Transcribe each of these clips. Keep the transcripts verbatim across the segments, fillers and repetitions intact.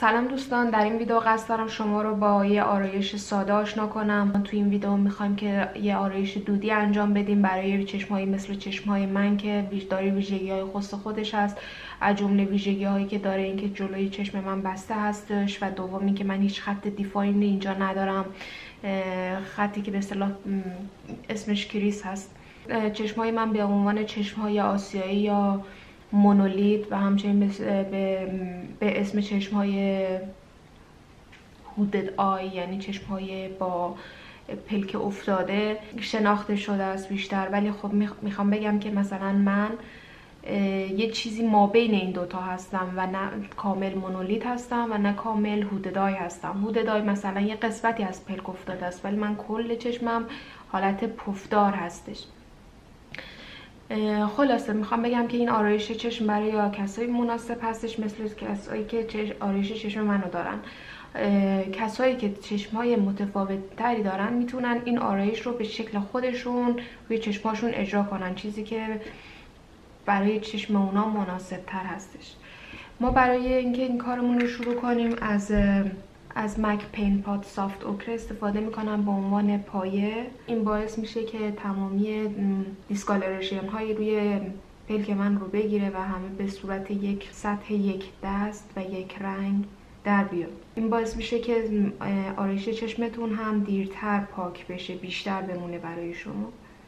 سلام دوستان، در این ویدیو قصد دارم شما رو با یه آرایش ساده آشنا کنم. تو این ویدیو میخوایم که یه آرایش دودی انجام بدیم برای چشمایی مثل چشمای من که داره ویژگی‌های خاص خودش هست. از جمله ویژگی‌هایی که داره این که جلوی چشم من بسته هستش و دومی که من هیچ خط دیفاین اینجا ندارم، خطی که به اصطلاح اسمش کریس هست. چشمای من به عنوان چشمهای آسیایی یا مونولیت و همچنین به, به اسم چشمهای هودد آی یعنی چشمهای با پلک افتاده شناخته شده است بیشتر. ولی خب میخوام بگم که مثلا من یه چیزی ما بین این دوتا هستم و نه کامل مونولیت هستم و نه کامل هودد آی هستم. هودد آی مثلا یه قسمتی از پلک افتاده است ولی من کل چشمم حالت پفدار هستش. خلاصه میخوام بگم که این آرایش چشم برای کسایی مناسب هستش مثل کسایی که آرایش چشم منو دارن. کسایی که چشمای متفاوت تری دارن میتونن این آرایش رو به شکل خودشون روی چشماشون اجرا کنن، چیزی که برای چشم اونا مناسب تر هستش. ما برای اینکه این کارمون رو شروع کنیم از از مک پین پاد سافت اوکر استفاده میکنم به عنوان پایه. این باعث میشه که تمامی دیسکالریشن های روی پلک من رو بگیره و همه به صورت یک سطح یک دست و یک رنگ در بیاد. این باعث میشه که آرایش چشمتون هم دیرتر پاک بشه، بیشتر بمونه برای شما.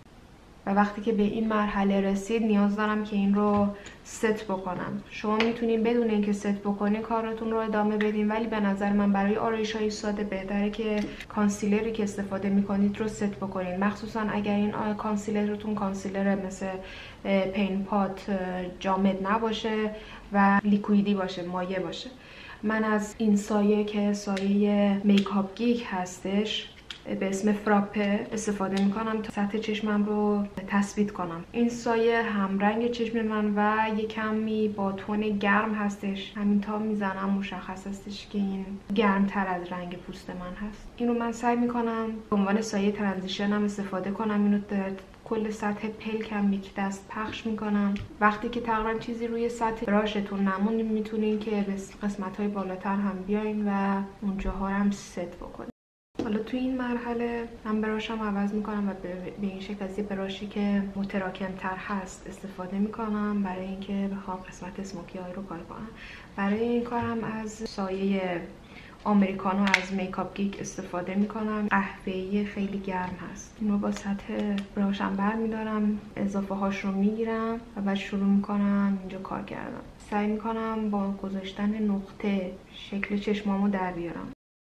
و وقتی که به این مرحله رسید نیاز دارم که این رو ست بکنم. شما میتونین بدون اینکه ست بکنین کارتون رو ادامه بدین، ولی به نظر من برای آرایش های ساده بهتره که کانسیلری که استفاده میکنید رو ست بکنین، مخصوصا اگر این کانسیلرتون کانسیلر مثل پین پاد جامد نباشه و لیکویدی باشه، مایع باشه. من از این سایه که سایه میکاپ گیک هستش به اسم فراپه استفاده میکنم تا سطح چشمم رو تثبیت کنم. این سایه همرنگ چشم من و یک کمی با تون گرم هستش. همین تا میزنم مشخص هستش که این گرمتر از رنگ پوست من هست. اینو من سعی میکنم به عنوان سایه ترانزیشن هم استفاده کنم. اینو در کل سطح پلکم یک دست پخش میکنم. وقتی که تقریبا چیزی روی سطح براشتون نمون میتونین که به قسمت های بالاتر هم بیاین و اونجاها هم ست بکنین. حالا توی این مرحله من براشم عوض میکنم و به این شکل از یه براشی که متراکم تر هست استفاده میکنم برای اینکه بخوام قسمت اسموکی های رو کار کنم. برای این کارم از سایه آمریکانو از میکاپ گیک استفاده میکنم. قهوه‌ای خیلی گرم هست. این رو با سطح براشم برمیدارم، اضافه هاش رو میگیرم و بعد شروع میکنم اینجا کار کردم. سعی میکنم با گذاشتن نقطه شکل چشمامو در بیارم.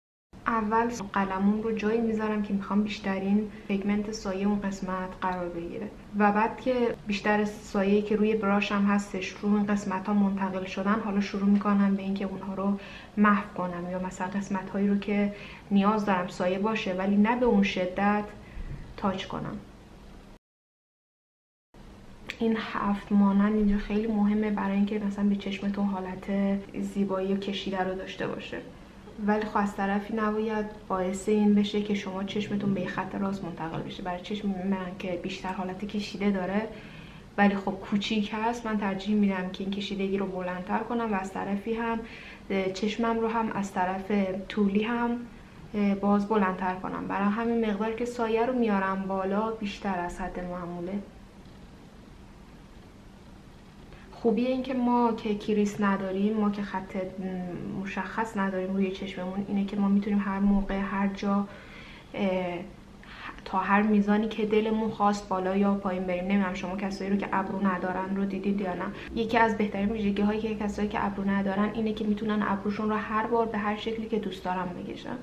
اول قلمون رو جایی میذارم که میخوام بیشترین پیگمنت سایه اون قسمت قرار بگیره و بعد که بیشتر سایه‌ای که روی براشم هستش رو این قسمت ها منتقل شدن، حالا شروع میکنم به اینکه اونها رو محو کنم یا مثلا قسمت هایی رو که نیاز دارم سایه باشه ولی نه به اون شدت تاچ کنم. این هفت مانند اینجا خیلی مهمه برای اینکه مثلا به چشمتون حالت زیبایی و کشیده رو داشته باشه، ولی خب از طرفی نباید باعث این بشه که شما چشمتون به خط راست منتقل بشه. برای چشم من که بیشتر حالت کشیده داره ولی خب کوچیک هست، من ترجیح میدم که این کشیدگی رو بلندتر کنم و از طرفی هم چشمم رو هم از طرف طولی هم باز بلندتر کنم. برای همین مقدار که سایه رو میارم بالا بیشتر از حد معموله. خوبی این که ما که کریس نداریم، ما که خط مشخص نداریم روی چشممون، اینه که ما میتونیم هر موقع هر جا تا هر میزانی که دلمون خواست بالا یا پایین بریم. نمیدونم شما کسایی رو که ابرو ندارن رو دیدید یا نه. یکی از بهترین ویژگی هایی که کسایی که ابرو ندارن اینه که میتونن ابروشون رو هر بار به هر شکلی که دوست دارن بکشن.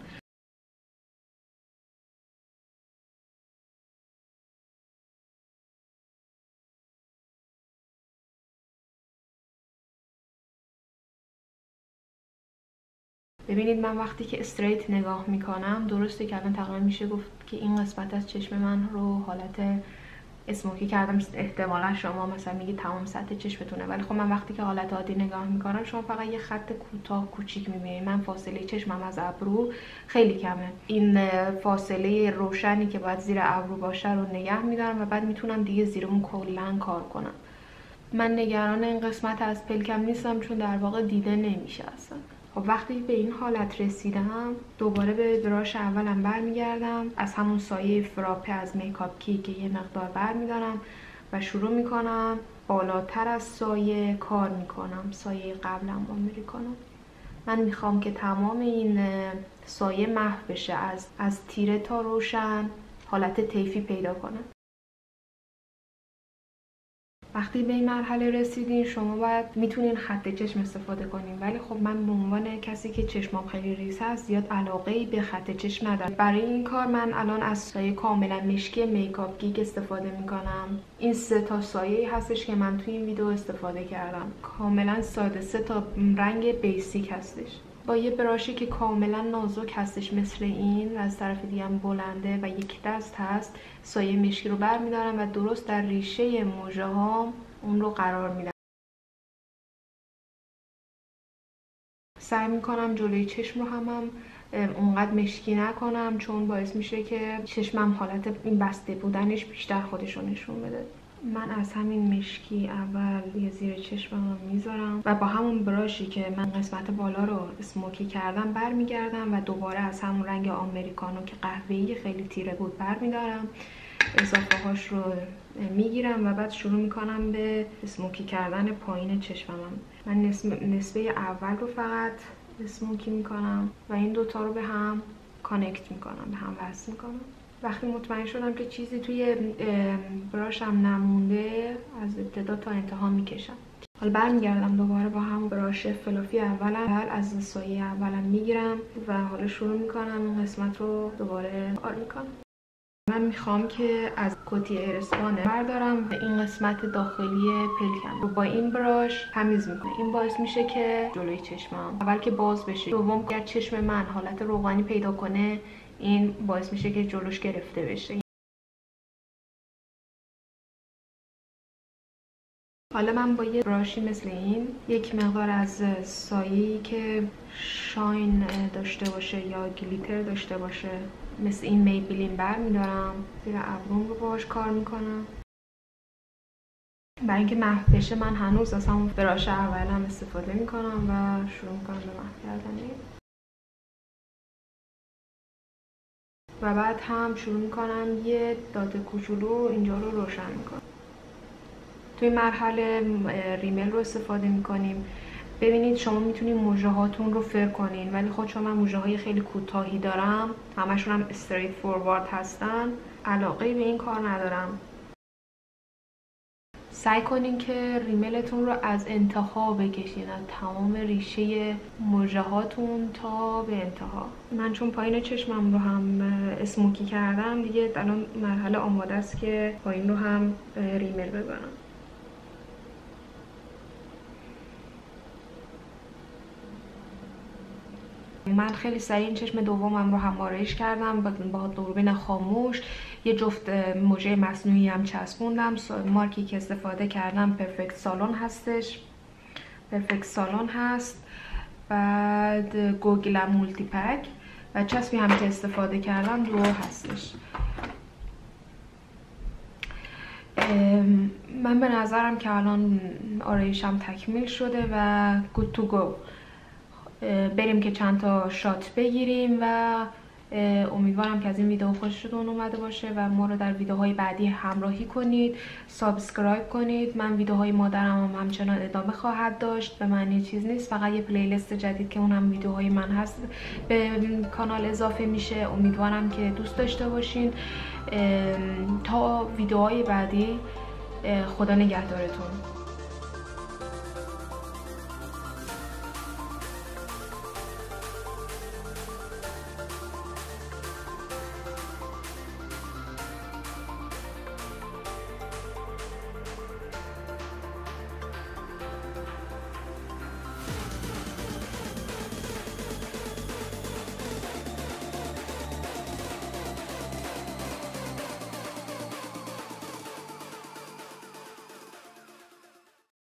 ببینید من وقتی که استریت نگاه میکنم، درسته که الان تقریبا میشه گفت که این قسمت از چشم من رو حالت اسموکی کردم. احتمالا شما مثلا میگید تمام سطح چشمتونه، ولی خب من وقتی که حالت عادی نگاه میکنم شما فقط یه خط کوتاه کوچیک میبینید. من فاصله چشمم از ابرو خیلی کمه. این فاصله روشنی که باید زیر ابرو باشه رو نگه میدارم و بعد میتونم دیگه زیر اون کلا کار کنم. من نگران این قسمت از پلکم نیستم چون در واقع دیده نمیشه اصلا. خب وقتی به این حالت رسیدم دوباره به براش اولم برمیگردم، از همون سایه فراپه از میکاپ کی که یه مقدار برمیدارم و شروع میکنم بالاتر از سایه کار میکنم، سایه قبلم رو میکنم. من میخوام که تمام این سایه محو بشه، از از تیره تا روشن حالت طیفی پیدا کنه. وقتی به این مرحله رسیدین شما باید میتونین خط چشم استفاده کنین، ولی خب من به عنوان کسی که چشمام خیلی ریز هست زیاد علاقه‌ای به خط چشم ندارم. برای این کار من الان از سایه کاملا مشکی میکاپ گیک استفاده میکنم. این سه تا سایه هستش که من توی این ویدیو استفاده کردم، کاملا ساده، سه تا رنگ بیسیک هستش. با یه براشی که کاملا نازک هستش مثل این و از طرف دیگه هم بلنده و یک دست هست، سایه مشکی رو برمیدارم و درست در ریشه موژه هام اون رو قرار میدم. سعی میکنم جلوی چشم رو هم, هم اونقدر مشکی نکنم، چون باعث میشه که چشمم حالت این بسته بودنش بیشتر خودش رو نشون بده. من از همین مشکی اول یه زیر چشمم میذارم و با همون براشی که من قسمت بالا رو اسموکی کردم برمیگردم و دوباره از همون رنگ آمریکانو که قهوه‌ای خیلی تیره بود برمیدارم، اضافه هاش رو میگیرم و بعد شروع میکنم به اسموکی کردن پایین چشمم. من نسبه اول رو فقط اسموکی میکنم و این دوتا رو به هم کانکت میکنم، به هم وصل میکنم. وقتی مطمئن شدم که چیزی توی براشم نمونده از ابتدا تا انتها میکشم. حالا برمیگردم دوباره با همون براش فلافی اولم از سایه اولم میگیرم و حالا شروع میکنم این قسمت رو دوباره کار میکنم. من میخوام که از کتی ایرسپانه بردارم و این قسمت داخلی پلکم رو با این براش تمیز میکنم. این باعث میشه که جلوی چشمم اول که باز بشه، دوم اگر چشم من حالت روغنی پیدا کنه این باعث میشه که جلوش گرفته بشه. حالا من با یه براشی مثل این یک مقدار از سایه‌ای که شاین داشته باشه یا گلیتر داشته باشه مثل این میبلین بر میدارم، زیر ابروم رو باهاش کار میکنم. برای اینکه محو بشه من هنوز از همون براش اولم استفاده میکنم و شروع میکنم به محو کردن. و بعد هم شروع میکنم یه دات کوچولو اینجا رو روشن میکنم. توی مرحله ریمل رو استفاده میکنیم. ببینید شما میتونید موژه هاتون رو فر کنین، ولی خود چون من موژه های خیلی کوتاهی دارم، همشون هم استریت فوروارد هستن، علاقه به این کار ندارم. سعی کنین که ریملتون رو از انتها بکشین، از تمام ریشه موژه هاتون تا به انتها. من چون پایین چشمم رو هم اسموکی کردم دیگه الان مرحله آماده است که پایین رو هم ریمل بزنم. من خیلی سریع این چشم دومم رو هم آرایش کردم با دوربین خاموش. یه جفت موژه مصنوعی هم چسبوندم. مارکی که استفاده کردم پرفکت سالون هستش، پرفکت سالون هست. بعد گوگلم مولتی پک و چسبی هم که استفاده کردم دو هستش. من به نظرم که الان آرایشم تکمیل شده و گود تو گو. بریم که چند تا شات بگیریم و امیدوارم که از این ویدیو خوشتون اومده باشه و ما رو در ویدیوهای بعدی همراهی کنید، سابسکرایب کنید. من ویدیوهای مادرم هم همچنان ادامه خواهد داشت، به معنی چیز نیست، فقط یه پلیلیست جدید که اونم ویدیوهای من هست به کانال اضافه میشه. امیدوارم که دوست داشته باشین. تا ویدیوهای بعدی، خدا نگهدارتون.